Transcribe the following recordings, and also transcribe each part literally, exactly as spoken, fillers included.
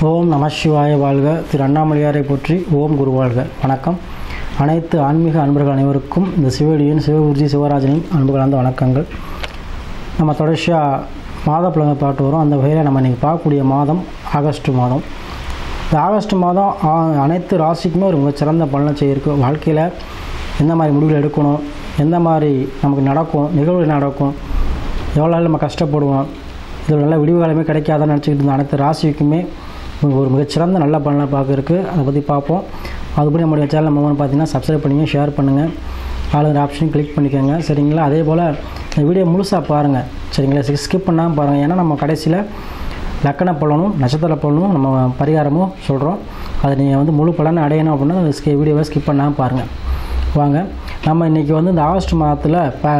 ஓம் நம சிவாய வாழ்க. திரு அண்ணாமலையாரை போற்றி. ஓம் குரு வாழ்க. வணக்கம். அனைத்து ஆன்மீக அன்பர்கள் அனைவருக்கும் இந்த சிவடியின் சிவகுருஜி சிவராஜனின் அன்பு கலந்த வணக்கங்கள். நம்ம தொடர்ச்சியாக மாத பலனை பார்த்து வரோம். அந்த வகையில் நம்ம இன்றைக்கி பார்க்கக்கூடிய மாதம் ஆகஸ்ட் மாதம். இந்த ஆகஸ்ட் மாதம் அனைத்து ராசிக்குமே ஒரு மிகச்சிறந்த பலனை செய்யிருக்கு. வாழ்க்கையில் எந்த மாதிரி முடிவுகள் எடுக்கணும், எந்த மாதிரி நமக்கு நடக்கும், நிகழ்வுகள் நடக்கும், எவ்வளோ நாள் நம்ம கஷ்டப்படுவோம், இதில் நல்ல விடிவு காலமே கிடைக்காதான்னு நினச்சிக்கிட்டு இருந்த அனைத்து ராசிக்குமே ஒரு மிகச்சிறந்த நல்ல பலனை பார்க்க இருக்குது. அதை பற்றி பார்ப்போம். அதுபடி நம்முடைய சேனல் நம்ம பார்த்தீங்கன்னா சப்ஸ்கிரைப் பண்ணுங்கள், ஷேர் பண்ணுங்கள், ஆளுங்கிற ஆப்ஷனையும் கிளிக் பண்ணிக்கோங்க. சரிங்களா? அதே போல் இந்த வீடியோ முழுசாக பாருங்கள். சரிங்களா? ஸ்கிப் பண்ணாமல் பாருங்கள். ஏன்னா நம்ம கடைசியில் லக்கண பலனும் நட்சத்திர பலனும் நம்ம பரிகாரமும் சொல்கிறோம். அதை நீங்கள் வந்து முழு பலனை அடையணும் அப்படின்னா அந்த ஸ்கி வீடியோவை ஸ்கிப் பண்ணாமல் பாருங்கள். வாங்க, நம்ம இன்றைக்கி வந்து இந்த ஆகஸ்ட் மாதத்தில் ப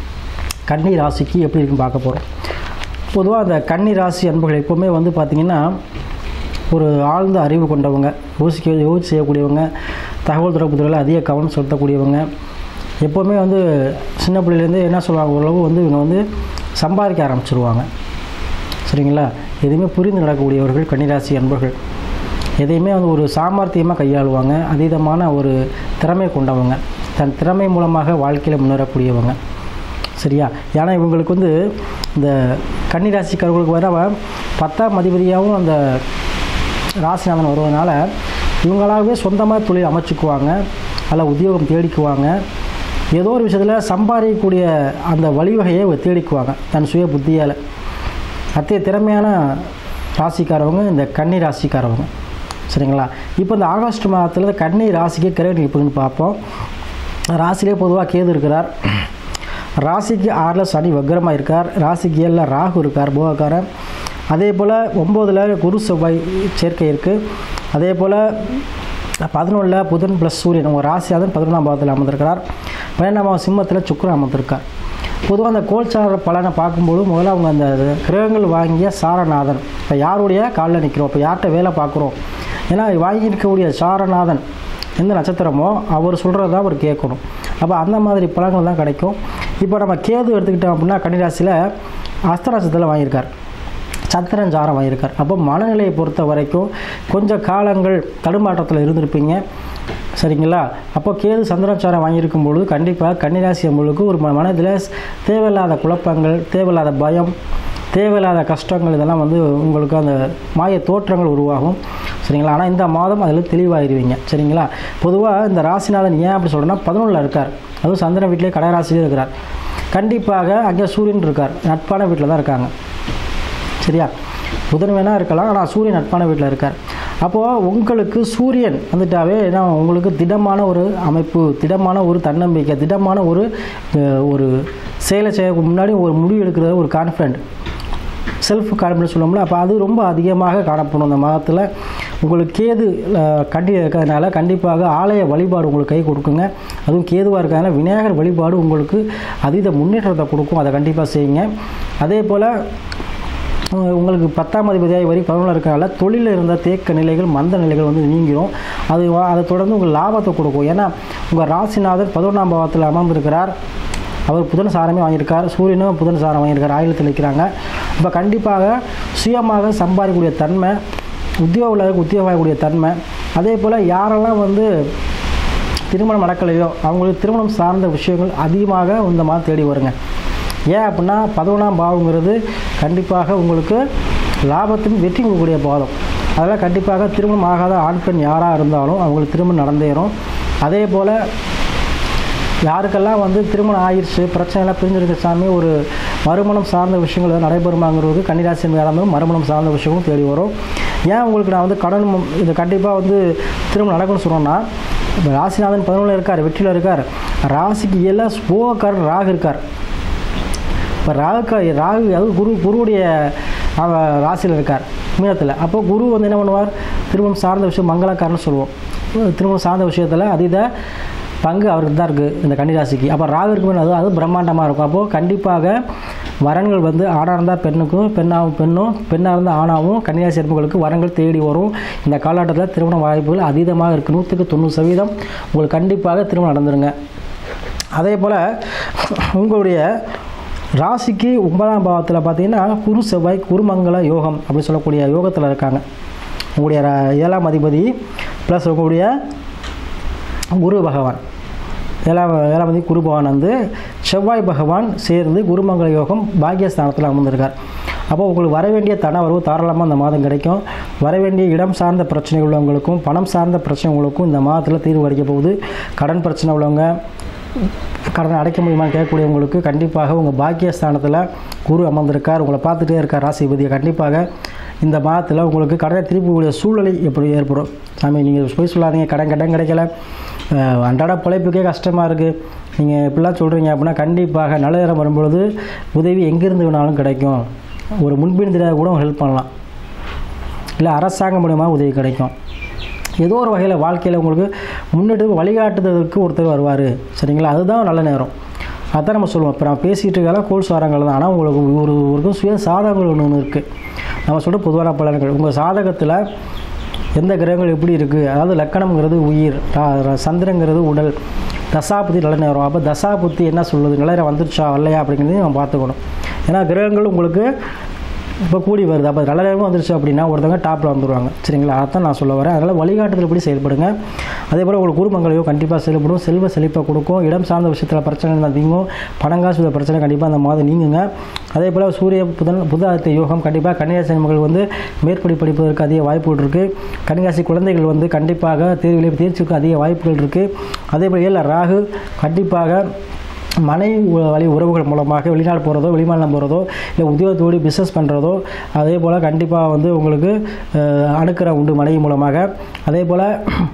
கன்னி ராசிக்கு எப்படி இருக்குன்னு பார்க்க போகிறோம். பொதுவாக அந்த கன்னி ராசி அன்பர்கள் எப்போவுமே வந்து பார்த்திங்கன்னா ஒரு ஆழ்ந்த அறிவு கொண்டவங்க, யோசிக்க யோசிச்சு செய்யக்கூடியவங்க, தகவல் தொடர்பு துறையில் அதிக கவனம் செலுத்தக்கூடியவங்க. எப்போவுமே வந்து சின்ன பிள்ளைலேருந்து என்ன சொல்லுவாங்க, ஓரளவு வந்து இவங்க வந்து சம்பாதிக்க ஆரம்பிச்சிருவாங்க. சரிங்களா? எதையுமே புரிந்து நடக்கக்கூடியவர்கள் கன்னிராசி அன்பர்கள். எதையுமே வந்து ஒரு சாமர்த்தியமாக கையாளுவாங்க. அதீதமான ஒரு திறமை கொண்டவங்க, தன் திறமை மூலமாக வாழ்க்கையில் முன்னேறக்கூடியவங்க. சரியா? ஏன்னா இவங்களுக்கு வந்து இந்த கன்னிராசிக்காரர்களுக்கு வர பத்தாம் அதிபதியாகவும் அந்த ராசிநாதன் வருவதனால இவங்களாகவே சொந்தமாக தொழில் அமைச்சுக்குவாங்க, அல்ல உத்தியோகம் தேடிக்குவாங்க. ஏதோ ஒரு விஷயத்தில் சம்பாதிக்கக்கூடிய அந்த வழிவகையை தேடிக்குவாங்க தன் சுய புத்தியால். அத்தகைய திறமையான ராசிக்காரவங்க இந்த கன்னி ராசிக்காரவங்க. சரிங்களா? இப்போ இந்த ஆகஸ்ட் மாதத்தில் கன்னி ராசிக்கு கிரகம் எப்படின்னு பார்ப்போம். ராசிலே பொதுவாக கேது இருக்கிறார். ராசிக்கு ஆறில் சனி வக்ரமாக இருக்கார். ராசிக்கு ஏழில் ராகு இருக்கார், போகக்காரன். அதே போல் ஒம்போதில் குரு செவ்வாய் சேர்க்கை இருக்குது. அதே போல் பதினொன்றில் புதன் ப்ளஸ் சூரியன் உங்கள் ராசியாதன் பதினொன்றாம் பாவத்தில் அமர்ந்திருக்கிறார். பன்னெண்டாம் சிம்மத்தில் சுக்கிரன் அமர்ந்திருக்கார். பொதுவாக அந்த கோல்சார பலனை பார்க்கும்போது முதல்ல அவங்க அந்த கிரகங்கள் வாங்கிய சாரநாதன் இப்போ யாருடைய காலில் நிற்கிறோம், இப்போ யார்கிட்ட வேலை பார்க்குறோம், ஏன்னா வாங்கியிருக்கக்கூடிய சாரநாதன் எந்த நட்சத்திரமோ அவர் சொல்கிறது தான் அவர் கேட்கணும். அப்போ அந்த மாதிரி பலன்கள் தான் கிடைக்கும். இப்போ நம்ம கேது எடுத்துக்கிட்டோம் அப்படின்னா கன்னிராசியில் அஸ்தராசத்தில் வாங்கியிருக்கார், சந்திரன் சாரம் வாங்கியிருக்கார். அப்போ மனநிலையை பொறுத்த வரைக்கும் கொஞ்சம் காலங்கள் தடுமாற்றத்தில் இருந்திருப்பீங்க. சரிங்களா? அப்போ கேது சந்திரச்சாரம் வாங்கியிருக்கும் பொழுது கண்டிப்பாக கன்னிராசி அம்பளுக்கு ஒரு மனதில் தேவையில்லாத குழப்பங்கள், தேவையில்லாத பயம், தேவையில்லாத கஷ்டங்கள் இதெல்லாம் வந்து உங்களுக்கு அந்த மாய தோற்றங்கள் உருவாகும். சரிங்களா? ஆனால் இந்த மாதம் அதில் தெளிவாகிடுவீங்க. சரிங்களா? பொதுவாக இந்த ராசிநாதன் ஏன் அப்படி சொல்கிறேன்னா பதினொன்றில் இருக்கார், அதுவும் சந்திரன் வீட்டிலே கடகராசிலே இருக்கிறார். கண்டிப்பாக அங்கே சூரியன் இருக்கார், நட்பான வீட்டில் தான் இருக்காங்க. சரியா? புதன் வேணால் இருக்கலாம், ஆனால் சூரியன் நட்பான வீட்டில் இருக்கார். அப்போது உங்களுக்கு சூரியன் வந்துட்டாவே ஏன்னா உங்களுக்கு திடமான ஒரு அமைப்பு, திடமான ஒரு தன்னம்பிக்கை, திடமான ஒரு ஒரு செயலை செய்ய முன்னாடி ஒரு முடிவு எடுக்கிறது ஒரு கான்ஃபிடென்ட், செல்ஃப் கான்ஃபிடன்ஸ் சொல்லுவோம்ல. அப்போ அது ரொம்ப அதிகமாக காணப்படும் இந்த மாதத்தில். உங்களுக்கு கேது கண்டி இருக்கிறதுனால கண்டிப்பாக ஆலய வழிபாடு உங்களுக்கு கை கொடுக்குங்க. அதுவும் கேதுவாக இருக்கிறதுனால விநாயகர் வழிபாடு உங்களுக்கு அதீத முன்னேற்றத்தை கொடுக்கும். அதை கண்டிப்பாக செய்யுங்க. அதே போல் உங்களுக்கு பத்தாம் அதிபதியாகி வரை பதினொன்றில் இருக்கிறனால தொழிலில் இருந்த தேக்க நிலைகள், மந்த நிலைகள் வந்து நீங்கிடும். அது அதை தொடர்ந்து உங்களுக்கு லாபத்தை கொடுக்கும். ஏன்னா உங்கள் ராசிநாதர் பதினொன்றாம் பாவத்தில் அமர்ந்திருக்கிறார். அவர் புதன் சாரமே வாங்கியிருக்கார், சூரியனும் புதன் சாரம் வாங்கியிருக்கார், ஆயுளத்தில் நிற்கிறாங்க. இப்போ கண்டிப்பாக சுயமாக சம்பாதிக்கக்கூடிய தன்மை, உத்தியோக உத்தியோகம் வாங்கக்கூடிய தன்மை. அதே போல் யாரெல்லாம் வந்து திருமணம் நடக்கலையோ அவங்களுக்கு திருமணம் சார்ந்த விஷயங்கள் அதிகமாக இந்த மாதிரி தேடி வருங்க. ஏன் அப்படின்னா பதினொன்றாம் பாவங்கிறது கண்டிப்பாக உங்களுக்கு லாபத்தின் வெற்றி கொடுக்கக்கூடிய பாதம். அதனால் கண்டிப்பாக திருமணம் ஆகாத ஆண் பெண் யாராக இருந்தாலும் அவங்களுக்கு திருமணம் நடந்தேறும். அதே போல் யாருக்கெல்லாம் வந்து திருமணம் ஆயிடுச்சு, பிரச்சனைலாம் பிரிஞ்சிருக்க சாமி, ஒரு மறுமணம் சார்ந்த விஷயங்கள் எதாவது நடைபெறுமாங்கிறது கன்னிராசி இருந்தாலும் மறுமணம் சார்ந்த விஷயங்களும் தேடி வரும். ஏன் உங்களுக்கு நான் வந்து கடன் இது கண்டிப்பாக வந்து திருமணம் நடக்கும்னு சொன்னோன்னா, இப்போ ராசிநாதன் பதினொன்றில் இருக்கார், வெற்றியில் இருக்கார். ராசிக்கு எல்லாம் போகக்காரன் ராகு இருக்கார். இப்போ ராகுக்கா ராகு அது குரு குருவுடைய ராசியில் இருக்கார், மீனத்தில். அப்போ குரு வந்து என்ன பண்ணுவார், திருமணம் சார்ந்த விஷயம் மங்களக்காரன்னு சொல்லுவோம். திருமணம் சார்ந்த விஷயத்தில் அதீத பங்கு அவருக்கு தான் இருக்குது இந்த கன்னிராசிக்கு. அப்போ ராகு இருக்குமே அது அது பிரம்மாண்டமாக இருக்கும். அப்போது கண்டிப்பாக வரன்கள் வந்து ஆணாக இருந்தால் பெண்ணுக்கும், பெண்ணாகவும் பெண்ணும், பெண்ணாக இருந்தால் ஆணாகவும் கன்னிராசி அன்பர்களுக்கு வரன்கள் தேடி வரும். இந்த காலகட்டத்தில் திருமண வாய்ப்புகள் அதீதமாக இருக்குது. நூற்றுக்கு தொண்ணூறு சதவீதம் உங்களுக்கு கண்டிப்பாக திருமணம் நடந்துருங்க. அதே போல் உங்களுடைய ராசிக்கு ஒன்பதாம் பாவத்தில் பார்த்தீங்கன்னா குரு செவ்வாய் குருமங்கல யோகம் அப்படின்னு சொல்லக்கூடிய யோகத்தில் இருக்காங்க. உங்களுடைய ஏழாம் அதிபதி ப்ளஸ் உங்களுடைய குரு பகவான் ஏழாம் ஏழாம் அதிபதி குரு பகவான் வந்து செவ்வாய் பகவான் சேர்ந்து குருமங்கள யோகம் பாக்கியஸ்தானத்தில் அமர்ந்திருக்கார். அப்போ உங்களுக்கு வர வேண்டிய தன வரவு தாராளமாக இந்த மாதம் கிடைக்கும். வர வேண்டிய இடம் சார்ந்த பிரச்சனை உள்ளவங்களுக்கும் பணம் சார்ந்த பிரச்சனை உங்களுக்கும் இந்த மாதத்தில் தீர்வு கிடைக்க போகுது. கடன் பிரச்சனை உள்ளவங்க கடனை அடைக்க முடியுமான்னு கேட்கக்கூடியவங்களுக்கு கண்டிப்பாக உங்கள் பாக்கியஸ்தானத்தில் குரு அமர்ந்திருக்கார், உங்களை பார்த்துட்டே இருக்கார் ராசிபதியை. கண்டிப்பாக இந்த மாதத்தில் உங்களுக்கு கடனை திருப்பக்கூடிய சூழ்நிலை எப்படி ஏற்படும். சாமி நீங்கள் போய் சொல்லாதீங்க, கடன் கடன் கிடைக்கல, அன்றாட பிழைப்புக்கே கஷ்டமாக இருக்குது, நீங்கள் இப்படிலாம் சொல்கிறீங்க அப்படின்னா கண்டிப்பாக நல்ல நேரம் வரும்பொழுது உதவி எங்கேருந்து வேணாலும் கிடைக்கும். ஒரு முன்பின் தெரியாத கூட ஹெல்ப் பண்ணலாம், இல்லை அரசாங்கம் மூலமாக உதவி கிடைக்கும். ஏதோ ஒரு வகையில் வாழ்க்கையில் உங்களுக்கு முன்னிட்டு வழிகாட்டுதலுக்கு ஒருத்தர் வருவார். சரிங்களா, அதுதான் நல்ல நேரம். அதான் நம்ம சொல்லுவோம். இப்போ நம்ம பேசிகிட்டு இருக்கலாம் கோல் சாரங்கள் தான். ஆனால் உங்களுக்கு ஒரு ஒரு சுய சாதகங்கள் ஒன்று ஒன்று இருக்குது. நம்ம சொல்கிற பொதுவான பலன்கள் உங்கள் சாதகத்தில் எந்த கிரகங்கள் எப்படி இருக்குது, அதாவது லக்கணம்ங்கிறது உயிர், சந்திரங்கிறது உடல், தசாபுத்தி நல்ல நேரம். அப்போ தசாபுத்தி என்ன சொல்லுது, நல்ல நேரம் வந்துருச்சா வரலையா அப்படிங்கிறதையும் நம்ம பார்த்துக்கணும். ஏன்னா கிரகங்கள் உங்களுக்கு இப்போ கூடி வருது, அப்போ நல்ல நேரமும் வந்துருச்சு அப்படின்னா ஒருத்தவங்க டாப்பில் வந்துடுவாங்க. சரிங்களா, அதான் நான் சொல்ல வரேன். அதனால் வழிகாட்டுதல் எப்படி செயல்படுங்க. அதே போல் உங்களுக்கு குருமங்களையோ கண்டிப்பாக செயல்படும், செல்வ செழிப்பை கொடுக்கும், இடம் சார்ந்த விஷயத்தில் பிரச்சனை தான் நீங்கும், பணங்காசு பிரச்சனை கண்டிப்பாக அந்த மாதம் நீங்குங்க. அதே போல் சூரிய புதன் புத ஆதித்ய யோகம் கண்டிப்பாக கன்னிராசி மக்கள் வந்து மேற்படி படிப்பதற்கு அதிக வாய்ப்புகள் இருக்குது. கன்னிராசி குழந்தைகள் வந்து கண்டிப்பாக தேர்வில் தேர்ச்சிக்கு அதிக வாய்ப்புகள் இருக்குது. அதே போல் ஏழு ராகு கண்டிப்பாக மனைவி வழி உறவுகள் மூலமாக வெளிநாடு போகிறதோ வெளிமாநிலம் போகிறதோ இல்லை உத்தியோகத்தோடு பிஸ்னஸ் பண்ணுறதோ அதே போல் கண்டிப்பாக வந்து உங்களுக்கு அணுக்கிற உண்டு மனைவி மூலமாக. அதே போல்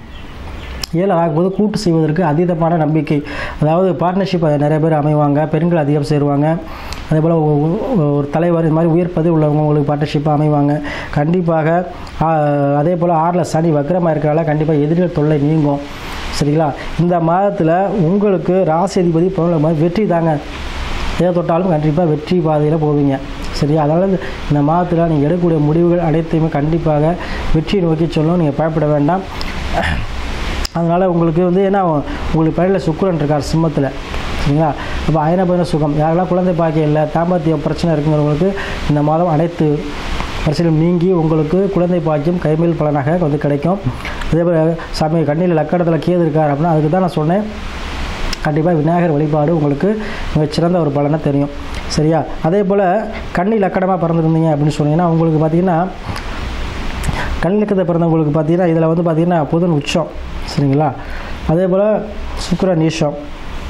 ஏழு ஆகும்போது கூட்டு செய்வதற்கு அதீதமான நம்பிக்கை, அதாவது பார்ட்னர்ஷிப் நிறைய பேர் அமைவாங்க, பெண்கள் அதிகம் சேருவாங்க. அதே போல் ஒரு தலைவர் இது மாதிரி உயர் பதவி உள்ளவங்க உங்களுக்கு பார்ட்னர்ஷிப்பாக அமைவாங்க கண்டிப்பாக. அதே போல் ஆறில் சனி வக்கரமாக இருக்கிறனால கண்டிப்பாக எதிரிகள் தொல்லை நீங்கும். சரிங்களா, இந்த மாதத்தில் உங்களுக்கு ராசி அதிபதி மாதிரி வெற்றி தாங்க, எதை தொட்டாலும் கண்டிப்பாக வெற்றி பாதையில் போவீங்க. சரியா, அதனால் இந்த மாதத்தில் நீங்கள் எடுக்கக்கூடிய முடிவுகள் அனைத்தையுமே கண்டிப்பாக வெற்றியை நோக்கி சொல்லணும், நீங்கள் பயப்பட வேண்டாம். அதனால் உங்களுக்கு வந்து ஏன்னா உங்களுக்கு பயிரில் சுக்கிரன் இருக்கார் சிம்மத்தில். சரிங்களா, அப்போ அயன பயண சுகம், யாரெல்லாம் குழந்தை பாக்கியம் இல்லை தாம்பத்திய பிரச்சனை இருக்குங்கிறவங்களுக்கு இந்த மாதம் அனைத்து பிரச்சனையும் நீங்கி உங்களுக்கு குழந்தை பாக்கியம் கைமேல் பலனாக வந்து கிடைக்கும். அதே போல் சாமி கண்ணியில் லக்கணத்தில் கேது இருக்கார் அப்படின்னா அதுக்கு தான் நான் சொன்னேன், கண்டிப்பாக விநாயகர் வழிபாடு உங்களுக்கு மிகச்சிறந்த ஒரு பலனை தெரியும். சரியா, அதே போல் கண்ணி லக்கணமாக பிறந்திருந்தீங்க அப்படின்னு சொன்னீங்கன்னா உங்களுக்கு பார்த்திங்கன்னா கண் லக்கணத்தை பிறந்தவங்களுக்கு பார்த்திங்கன்னா இதில் வந்து பார்த்திங்கன்னா புதன் உச்சம். சரிங்களா, அதே போல் சுக்கிரன் நீச்சம்.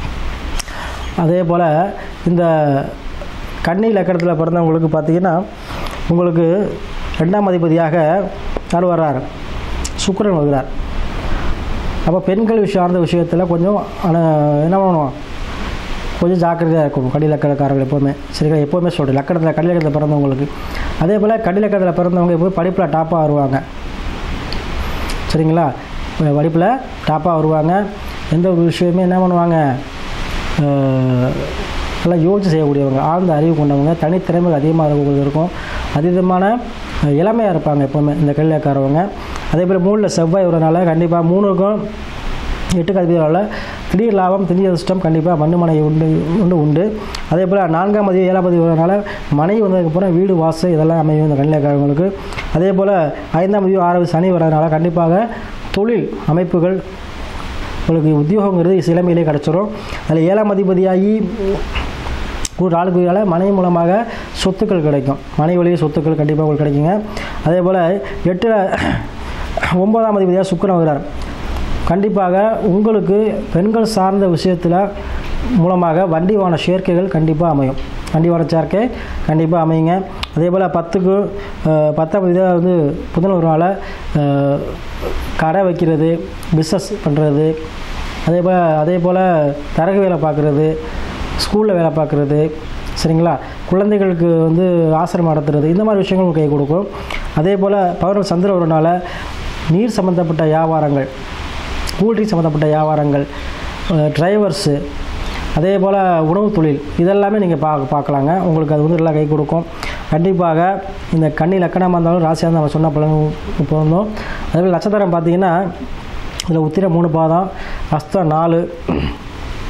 அதே போல் இந்த கன்னி லக்கணத்தில் பிறந்தவங்களுக்கு பார்த்திங்கன்னா உங்களுக்கு ரெண்டாம் அதிபதியாக யார் வர்றார், சுக்கிரன் வருகிறார். அப்போ பெண்கள் சார்ந்த விஷயத்தில் கொஞ்சம் என்ன பண்ணணும், கொஞ்சம் ஜாக்கிரதையாக இருக்கணும் கடி லக்கணக்காரர்கள் எப்போவுமே. சரிங்களா, எப்போவுமே சொல்கிறேன் லக்கணத்தில் கடி லக்கணத்தில் பிறந்தவங்களுக்கு. அதே போல் கடி லக்கணத்தில் பிறந்தவங்க எப்போவும் படிப்பில் டாப்பாக வருவாங்க. சரிங்களா, படிப்பில் டாப்பாக வருவாங்க. எந்த ஒரு விஷயமே என்ன பண்ணுவாங்க, நல்லா யோசிச்சு செய்யக்கூடியவங்க, ஆழ்ந்த அறிவு கொண்டவங்க, தனித்திறமை அதிகமாக இருக்கக்கூடிய இருக்கும், அதீதமான இளமையாக இருப்பாங்க எப்போவுமே இந்த கல்விக்காரவங்க. அதே போல் மூணில் செவ்வாய் வரனால கண்டிப்பாக மூணுக்கும் எட்டுக்கு அதிபதியால் திடீர் லாபம் திடீர் அதிர்ஷ்டம் கண்டிப்பாக மண்ணு மனை உண்டு உண்டு உண்டு அதே போல் நான்காம் அதிபதி ஏழாம் அதிபதி வரனால மனை வந்ததுக்கப்புறம் வீடு வாசல் இதெல்லாம் அமையும் இந்த கல்விக்காரவங்களுக்கு. அதே போல் ஐந்தாம் அதிபதி ஆறாவது சனி வரதுனால கண்டிப்பாக தொழில் அமைப்புகள் உங்களுக்கு உத்தியோகங்கிறது இளமையிலே கிடச்சிரும். அதில் ஏழாம் அதிபதியாகி ஒரு நாளுக்குள்ளால் மனை மூலமாக சொத்துக்கள் கிடைக்கும், மனை வழியே சொத்துக்கள் கண்டிப்பாக உங்களுக்கு கிடைக்குங்க. அதே போல் எட்டில் ஒன்பதாம் அதிபதியாக சுக்கிரன் வருகிறார். கண்டிப்பாக உங்களுக்கு பெண்கள் சார்ந்த விஷயத்தில் மூலமாக வண்டி வாகன சேர்க்கைகள் கண்டிப்பாக அமையும், வண்டி வாகன சேர்க்கை கண்டிப்பாக அமையுங்க. அதே போல் பத்துக்கு பத்தாம் அதிபதியாக வந்து புதன் வருவனால கடை வைக்கிறது, பிஸ்னஸ் பண்ணுறது, அதே போல் அதே போல் தரகு வேலை பார்க்குறது, ஸ்கூலில் வேலை பார்க்குறது, சரிங்களா, குழந்தைகளுக்கு வந்து ஆசிரமம் நடத்துறது, இந்த மாதிரி விஷயங்களும் கை கொடுக்கும். அதே போல் பௌர்ணமி சந்திரன் வரனால நீர் சம்மந்தப்பட்ட வியாபாரங்கள், கூல்ட்ரிங்க் சம்மந்தப்பட்ட வியாபாரங்கள், டிரைவர்ஸு, அதே போல் உணவு தொழில் இதெல்லாமே நீங்கள் பா பார்க்கலாங்க. உங்களுக்கு அது வந்து எல்லாம் கை கொடுக்கும். கண்டிப்பாக இந்த கன்னி லக்கணமாக இருந்தாலும் ராசியாக இருந்தால் நம்ம சொன்ன பலன் போயிருந்தோம். அதேபோல் நட்சத்திரம் பார்த்திங்கன்னா இதில் உத்திர மூணு பாதம், அஸ்தம் நாலு,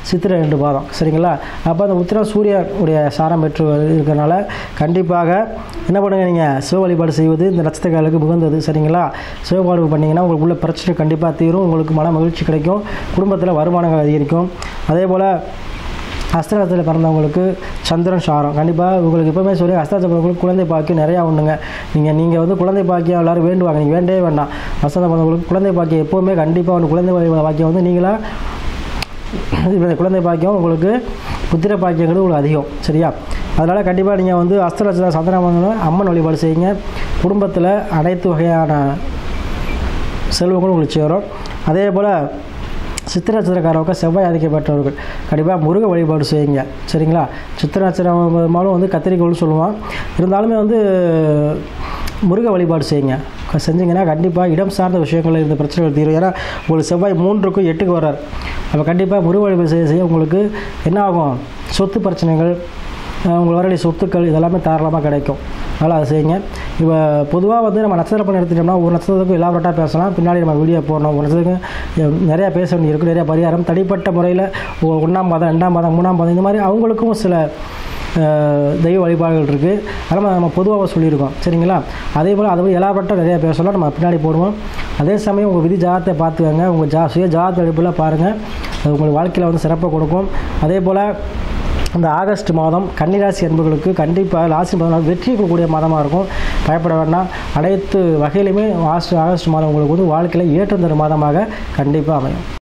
சித்திரை ரெண்டு பாதம். சரிங்களா? அப்போ அந்த உத்திரம் சூரிய உடைய சாரம் பெற்று இருக்கிறனால கண்டிப்பாக என்ன பண்ணுங்கள், நீங்கள் சிவ வழிபாடு செய்வது இந்த நட்சத்திரக்காரர்களுக்கு உகந்தது. சரிங்களா? சிவ வழிபாடு பண்ணிங்கன்னா உங்களுக்கு உள்ள பிரச்சனை கண்டிப்பாக தீரும், உங்களுக்கு மன மகிழ்ச்சி கிடைக்கும், குடும்பத்தில் வருமானங்கள் அதிகரிக்கும். அதே போல் அஸ்தநட்சத்திரத்தில் பிறந்தவங்களுக்கு சந்திரன் சாரம் கண்டிப்பாக உங்களுக்கு எப்போவுமே சொல்லி அஸ்தநட்சத்திரங்களுக்கு குழந்தை பாக்கியம் நிறையா உண்டுங்க. நீங்கள் நீங்கள் வந்து குழந்தை பாக்கியம் எல்லோரும் வேண்டுவாங்க, நீங்கள் வேண்டவே வேண்டாம். அஸ்தநட்சத்திரம் பிறந்தவங்களுக்கு குழந்தை பாக்கியம் எப்போவுமே கண்டிப்பாக ஒன்று குழந்தை பாக்கியம் வந்து நீங்களாக குழந்தை பாக்கியம் உங்களுக்கு புத்திர பாக்கியங்கிறது உங்களுக்கு அதிகம். சரியா? அதனால் கண்டிப்பாக நீங்கள் வந்து அஸ்தநட்சத்திரம் சந்திரன் அம்மன் வழிபாடு செய்யுங்க. குடும்பத்தில் அனைத்து வகையான செல்வங்களும் உங்களுக்கு சேரும். அதே போல் சித்திர நட்சத்திரக்காரவங்க செவ்வாய் ஆதிக்கம் பெற்றவர்கள் கண்டிப்பாக முருக வழிபாடு செய்யுங்க. சரிங்களா? சித்திர நட்சத்திரமாலும் வந்து கத்திரிக்கோள்னு சொல்லுவான், இருந்தாலுமே வந்து முருக வழிபாடு செய்யுங்க. செஞ்சிங்கன்னா கண்டிப்பாக இடம் சார்ந்த விஷயங்களில் இருந்த பிரச்சனைகள் தீரும். ஏன்னா உங்களுக்கு செவ்வாய் மூன்றுக்கும் எட்டுக்கு வர்றார். அப்போ கண்டிப்பாக முருக வழிபாடு செய்ய செய்ய உங்களுக்கு என்ன ஆகும், சொத்து பிரச்சனைகள், உங்களுக்கு வரக்கூடிய சொத்துக்கள் இதெல்லாமே தாராளமாக கிடைக்கும். அதனால் அதை செய்யுங்க. இப்போ பொதுவாக வந்து நம்ம நட்சத்திர பலன் எடுத்துட்டோம்னா ஒரு நட்சத்திரத்துக்கும் எல்லாவரட்டாக பேசலாம், பின்னாடி நம்ம வீடியோ போடணும். ஒரு நட்சத்திரத்துக்கு நிறையா பேச வேண்டிய இருக்கும், நிறையா பரிகாரம் தனிப்பட்ட முறையில் ஒன்றாம் பாதம் ரெண்டாம் பாதம் மூணாம் பாதம் இந்த மாதிரி அவங்களுக்கும் சில தெய்வ வழிபாடுகள் இருக்குது. அதனால் நம்ம பொதுவாக சொல்லியிருக்கோம். சரிங்களா? அதே போல் அதை போல் எல்லாவரட்டாக நிறையா பேசலாம், நம்ம பின்னாடி போடுவோம். அதே சமயம் உங்கள் விதி ஜாதத்தை பார்த்துக்கோங்க, உங்கள் ஜா சுய ஜாதத்தை அடிப்பில் பாருங்கள், அது உங்களுக்கு வாழ்க்கையில் வந்து சிறப்பாக கொடுக்கும். அதே போல் இந்த ஆகஸ்ட் மாதம் கன்னிராசி அன்புகளுக்கு கண்டிப்பாக ராசி மாதம் வெற்றி இருக்கக்கூடிய மாதமாக இருக்கும். பயப்பட வேண்டாம். அனைத்து வகையிலுமே ஆகஸ்ட் ஆகஸ்ட் மாதம் உங்களுக்கு வந்து வாழ்க்கையில் ஏற்றம் தரும் மாதமாக கண்டிப்பாக அமையும்.